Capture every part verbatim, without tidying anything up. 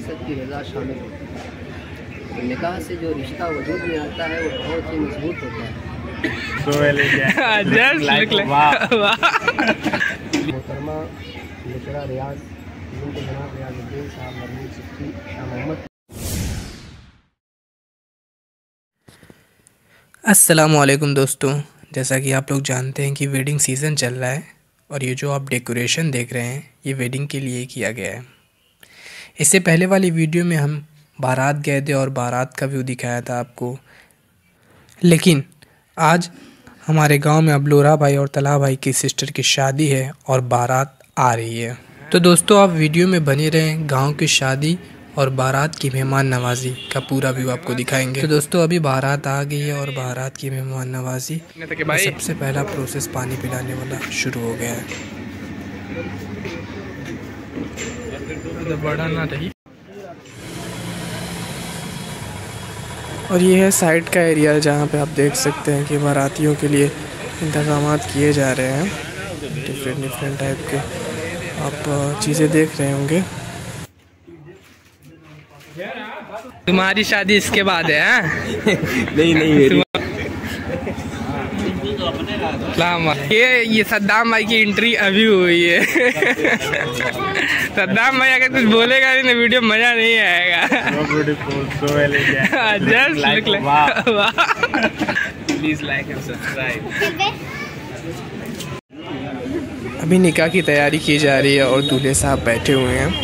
العزت کی رضا شامل ہوتی ہے۔ نکاح سے جو رشتہ وجود میں آتا ہے وہ بہت ہی مضبوط ہوتا ہے۔ محترمہ لکڑا ریاض بنت جناب ریاض الدین صاحب مرحوم صفی شاہ محمد۔ السلام علیکم دوستوں، جیسا کہ آپ لوگ جانتے ہیں کہ ویڈنگ سیزن چل رہا ہے اور یہ جو آپ ڈیکوریشن دیکھ رہے ہیں یہ ویڈنگ کے لیے کیا گیا ہے۔ اس سے پہلے والی ویڈیو میں ہم بارات گئے تھے اور بارات کا ویو دکھایا تھا آپ کو، لیکن آج ہمارے گاؤں میں ابلورا بھائی اور طلحہ بھائی کی سسٹر کی شادی ہے اور بارات آ رہی ہے۔ تو دوستوں آپ ویڈیو میں بنے رہیں، گاؤں کی شادی اور بارات کی مہمان نوازی کا پورا ویو آپ کو دکھائیں گے۔ تو دوستوں ابھی بارات آ گئی ہے اور بارات کی مہمان نوازی سب سے پہلا پروسیس پانی پلانے والا شروع ہو گیا ہے۔ اور یہ ہے سائڈ کا ایریا جہاں پہ آپ دیکھ سکتے ہیں کہ باراتیوں کے لیے انتظامات کیے جا رہے ہیں، ڈفرینٹ ڈفرینٹ ٹائپ کے آپ چیزیں دیکھ رہے ہوں گے۔ تمہاری شادی اس کے بعد ہے؟ نہیں نہیں یہ یہ صدام بھائی کی انٹری ابھی ہوئی ہے۔ صدام بھائی اگر کچھ بولے گا نہیں تو ویڈیو مزہ نہیں آئے گا۔ ابھی نکاح کی تیاری کی جا رہی ہے اور دولہے صاحب بیٹھے ہوئے ہیں۔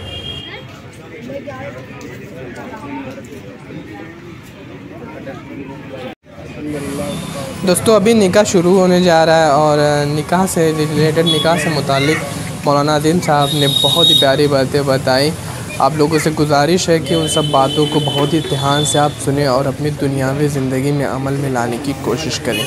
دوستو ابھی نکاح شروع ہونے جا رہا ہے اور نکاح سے ریلیٹڈ نکاح سے متعلق مولانا عظیم صاحب نے بہت ہی پیاری باتیں بتائیں۔ آپ لوگوں سے گزارش ہے کہ ان سب باتوں کو بہت ہی دھیان سے آپ سنیں اور اپنی دنیاوی زندگی میں عمل میں لانے کی کوشش کریں۔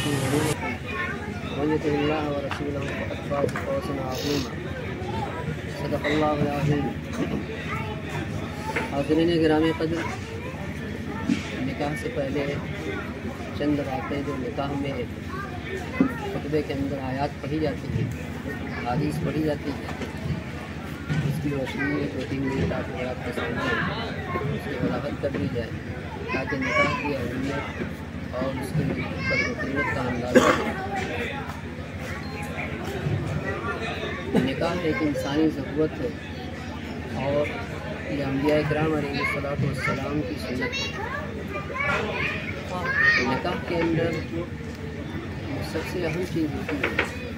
حاضرین گرامی قدر، نکاح سے پہلے چند باتیں جو نکاح میں خطبے کے اندر آیات پڑھی جاتی ہیں، حدیث پڑھی جاتی ہے، اس کی روشنی میں دو تین منٹ آپ حضرات کے سامنے اس کی وضاحت کر دی جائے تاکہ نکاح کی اہمیت اور اس کی قدر و قیمت کا اندازہ ہو۔ نکاح ایک انسانی ضرورت ہے اور یہ انبیاء کرام علیہ الصلوۃ والسلام کی سنت ہے۔ نکاح کے اندر سب سے اہم چیز ہوتی ہے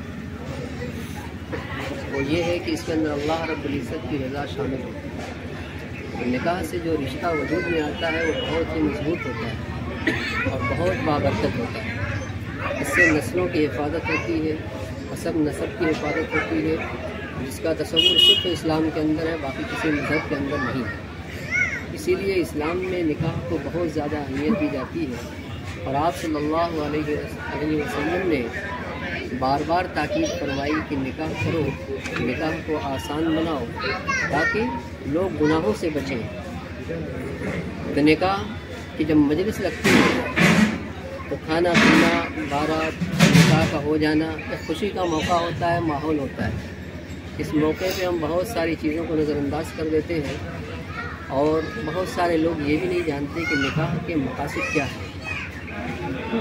وہ یہ ہے کہ اس کے اندر اللہ رب العزت کی رضا شامل ہوتی ہے۔ نکاح سے جو رشتہ وجود میں آتا ہے وہ بہت ہی مضبوط ہوتا ہے اور بہت بابرکت ہوتا ہے۔ اس سے نسلوں کی حفاظت ہوتی ہے، حسب نسب کی حفاظت ہوتی ہے، جس کا تصور صرف اسلام کے اندر ہے، باقی کسی مذہب کے اندر نہیں ہے۔ اسی لیے اسلام میں نکاح کو بہت زیادہ اہمیت دی جاتی ہے اور آپ صلی اللہ علیہ وسلم نے بار بار تاکید فرمائی کہ نکاح کرو، نکاح کو آسان بناؤ تاکہ لوگ گناہوں سے بچیں۔ تو نکاح کی جب مجلس لگتی ہے تو کھانا پینا، بارات، نکاح کا ہو جانا ایک خوشی کا موقع ہوتا ہے، ماحول ہوتا ہے۔ اس موقع پہ ہم بہت ساری چیزوں کو نظر انداز کر دیتے ہیں اور بہت سارے لوگ یہ بھی نہیں جانتے کہ نکاح کے مقاصد کیا ہے۔ تو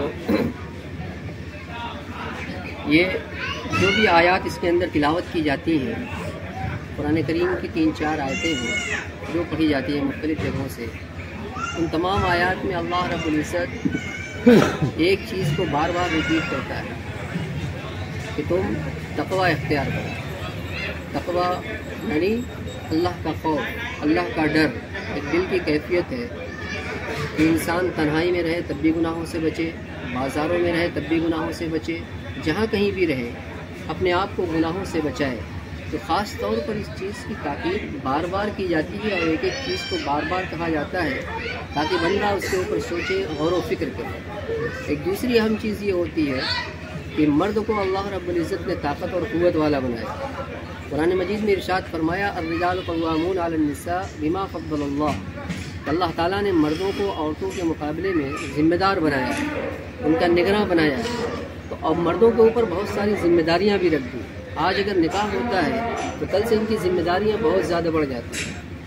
یہ جو بھی آیات اس کے اندر تلاوت کی جاتی ہیں، قرآن کریم کی تین چار آیتیں ہیں جو پڑھی جاتی ہیں مختلف جگہوں سے، ان تمام آیات میں اللہ رب العزت ایک چیز کو بار بار ریپیٹ کرتا ہے کہ تم تقوی اختیار کرو۔ تقوی یعنی اللہ کا خوف، اللہ کا ڈر، ایک دل کی کیفیت ہے کہ انسان تنہائی میں رہے تب بھی گناہوں سے بچے، بازاروں میں رہے تب بھی گناہوں سے بچے، جہاں کہیں بھی رہے اپنے آپ کو گناہوں سے بچائے۔ تو خاص طور پر اس چیز کی تاکید بار بار کی جاتی ہے اور ایک ایک چیز کو بار بار کہا جاتا ہے تاکہ بندہ اس کے اوپر سوچے، غور و فکر کرے۔ ایک دوسری اہم چیز یہ ہوتی ہے کہ مرد کو اللہ رب العزت نے طاقت اور قوت والا بنایا۔ قرآن مجید میں ارشاد فرمایا الرجال قوامون علی النساء بما فضل اللہ، اللہ تعالیٰ نے مردوں کو عورتوں کے مقابلے میں ذمہ دار بنایا، ان کا نگراں بنایا۔ تو اب مردوں کے اوپر بہت ساری ذمہ داریاں بھی رکھ دی۔ آج اگر نکاح ہوتا ہے تو کل سے ان کی ذمہ داریاں بہت زیادہ بڑھ جاتی ہیں۔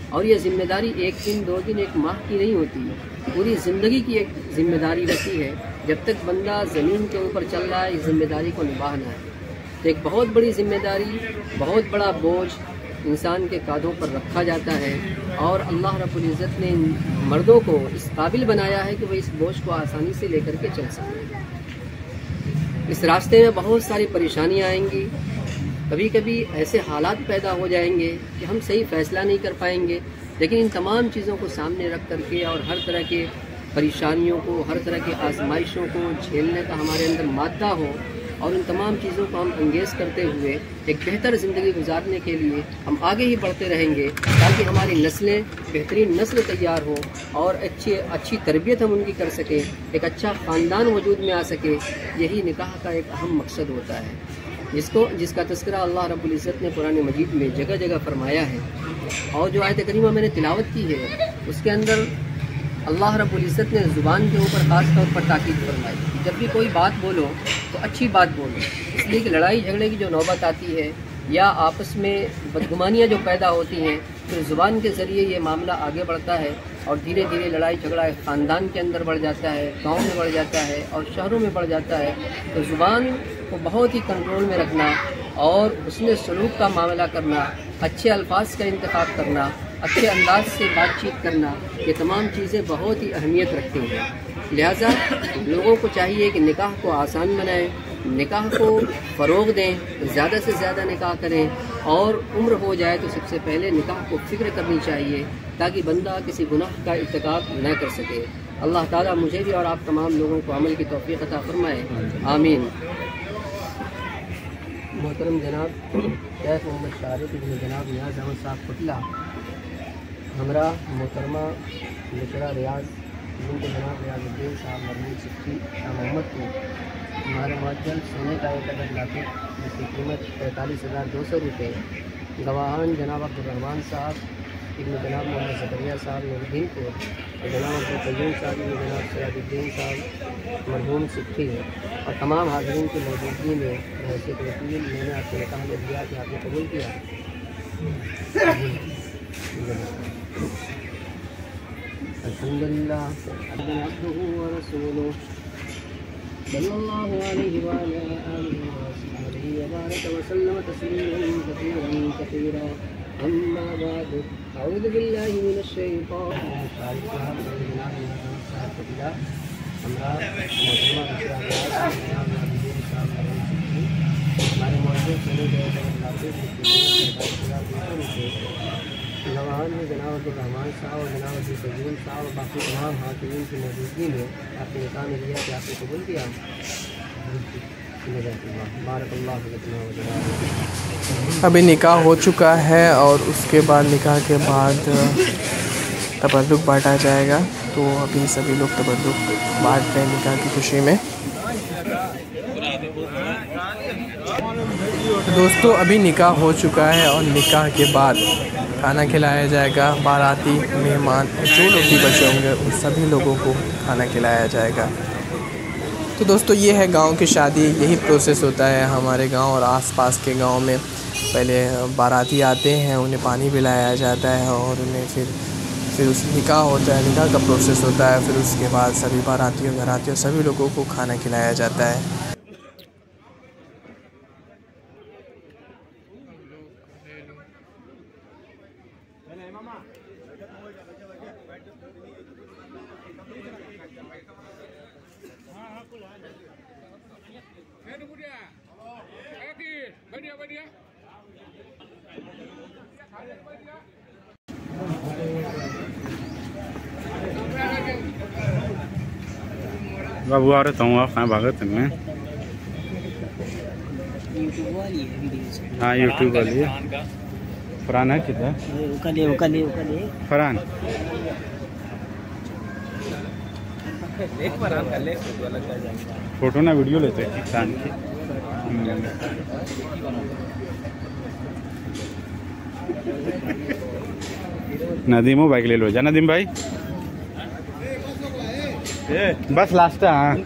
اور یہ ذمہ داری ایک دن دو دن ایک ماہ کی نہیں ہوتی، پوری زندگی کی ایک ذمہ داری رہتی ہے۔ جب تک بندہ زمین کے اوپر چل رہا ہے اس ذمہ داری کو نبھانا ہے۔ تو ایک بہت بڑی ذمہ داری، بہت بڑا بوجھ انسان کے کاندھوں پر رکھا جاتا ہے، اور اللہ رب العزت نے مردوں کو اس قابل بنایا ہے کہ وہ اس بوجھ کو آسانی سے لے کر کے چل سکیں۔ اس راستے میں بہت ساری پریشانیاں آئیں گی، کبھی کبھی ایسے حالات پیدا ہو جائیں گے کہ ہم صحیح فیصلہ نہیں کر پائیں گے، لیکن ان تمام چیزوں کو سامنے رکھ کر کے اور ہر طرح کے پریشانیوں کو، ہر طرح کی آزمائشوں کو جھیلنے کا ہمارے اندر مادہ ہو، اور ان تمام چیزوں کو ہم انگیز کرتے ہوئے ایک بہتر زندگی گزارنے کے لیے ہم آگے ہی بڑھتے رہیں گے، تاکہ ہماری نسلیں بہترین نسل تیار ہو اور اچھی اچھی تربیت ہم ان کی کر سکیں، ایک اچھا خاندان وجود میں آ سکے۔ یہی نکاح کا ایک اہم مقصد ہوتا ہے، جس کو جس کا تذکرہ اللہ رب العزت نے قرآن مجید میں جگہ جگہ فرمایا ہے۔ اور جو آیت کریمہ میں نے تلاوت کی ہے اس کے اندر اللہ رب العزت نے زبان کے اوپر خاص طور پر تاکید فرمائی کہ جب بھی کوئی بات بولو تو اچھی بات بولو، اس لیے کہ لڑائی جھگڑے کی جو نوبت آتی ہے یا آپس میں بدگمانیاں جو پیدا ہوتی ہیں، تو زبان کے ذریعے یہ معاملہ آگے بڑھتا ہے، اور دھیرے دھیرے لڑائی جھگڑا ایک خاندان کے اندر بڑھ جاتا ہے، گاؤں میں بڑھ جاتا ہے اور شہروں میں بڑھ جاتا ہے۔ تو زبان کو بہت ہی کنٹرول میں رکھنا اور حسن سلوک کا معاملہ کرنا، اچھے الفاظ کا انتخاب کرنا، اچھے انداز سے بات چیت کرنا، یہ تمام چیزیں بہت ہی اہمیت رکھتی ہیں۔ لہٰذا لوگوں کو چاہیے کہ نکاح کو آسان بنائیں، نکاح کو فروغ دیں، زیادہ سے زیادہ نکاح کریں، اور عمر ہو جائے تو سب سے پہلے نکاح کو فکر کرنی چاہیے تاکہ بندہ کسی گناہ کا ارتکاب نہ کر سکے۔ اللہ تعالیٰ مجھے بھی اور آپ تمام لوگوں کو عمل کی توفیق عطا فرمائے، آمین۔ محترم جناب شیخ محمد شارف ابن جناب نیاز احمد صاحب پٹلہ، ہمراہ محترمہ مشرہ ریاض بنت جناب ریاض الدین صاحب مرحوم سکھی شاہ محمد کو ہمارے معجل سونے کا ایک عدد لاکٹ جس کی قیمت پینتالیس ہزار دو سو روپئے، گواہان جناب عبدالرحمٰن صاحب ابن جناب محمد زکریا صاحب نوردین پور اور جناب عبدالقیوم صاحب ابن جناب سیاد الدین صاحب مرحوم سکھی، اور تمام حاضرین کی موجودگی میں بحیثیت وکیل میں نے آپ کے نکاح میں دیا کہ آپ نے قبول کیا۔ الحمدللہ عبدہ ورسولہ صلی اللہ علیہ وآلہ آلہ وصحبہ وبارک وسلم تسلیما کثیرا کثیرا، اما بعد، اعوذ باللہ من الشیطان الرجیم۔ ہمارے معزز چلے گئے گواہان میں جناب عبدالرحمٰن صاحب اور جناب عبدالقیوم صاحب اور باقی تمام حاضرین کی موجودگی میں آپ کے نکاح میں لیا کہ آپ نے قبول کیا۔ بارک اللہ فیکم۔ ابھی نکاح ہو چکا ہے اور اس کے بعد نکاح کے بعد تبرک بانٹا جائے گا، تو ابھی سبھی لوگ تبرک بانٹ رہے ہیں نکاح کی خوشی میں۔ دوستو ابھی نکاح ہو چکا ہے اور نکاح کے بعد کھانا کھلایا جائے گا، باراتی مہمان جو لوگ بھی بچے ہوں گے ان سبھی لوگوں کو کھانا کھلایا جائے گا۔ تو دوستو یہ ہے گاؤں کی شادی، یہی پروسیس ہوتا ہے ہمارے گاؤں اور آس پاس کے گاؤں میں۔ پہلے باراتی آتے ہیں، انہیں پانی پلایا جاتا ہے اور انہیں پھر پھر اس نکاح ہوتا ہے، نکاح کا پروسیس ہوتا ہے، پھر اس کے بعد سبھی باراتیوں گھراتیوں سبھی لوگوں کو کھانا کھلایا جاتا ہے۔ बाबू आ रहा हूँ, आप कहाँ भागत हैं? हाँ यूट्यूब वाली है। फरहान है कितना? फरहान फोटो ना वीडियो लेते हैं किसान की। नदीमो बाइक ले लो जा नदीम भाई, बस लास्ट है। हाँ